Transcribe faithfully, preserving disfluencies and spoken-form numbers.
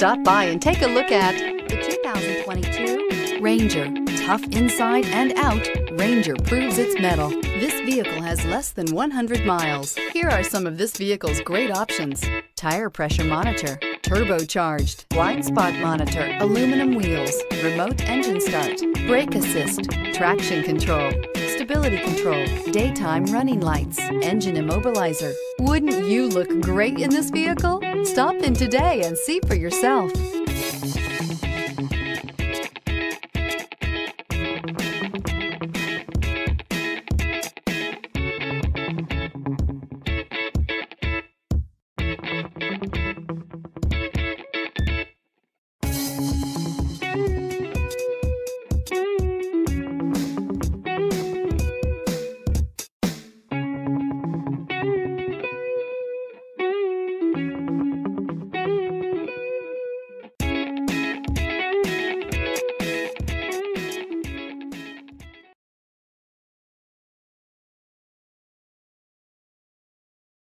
Stop by and take a look at the two thousand twenty-two Ranger. Tough inside and out, Ranger proves its mettle. This vehicle has less than one hundred miles. Here are some of this vehicle's great options: tire pressure monitor, turbocharged, blind spot monitor, aluminum wheels, remote engine start, brake assist, traction control, stability control, daytime running lights, engine immobilizer. Wouldn't you look great in this vehicle? Stop in today and see for yourself.